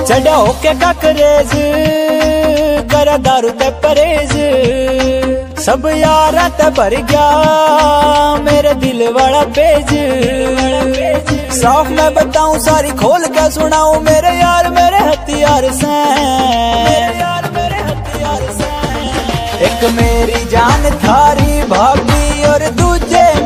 चढ़ा होके का करेज कर दारू ते परहेज सब यारा ते भर गया मेरे दिल वाला पेज। साफ मैं बताऊं सारी खोल के सुनाऊं मेरे यार मेरे हथियार से। एक मेरी जान थारी भाभी और दूजे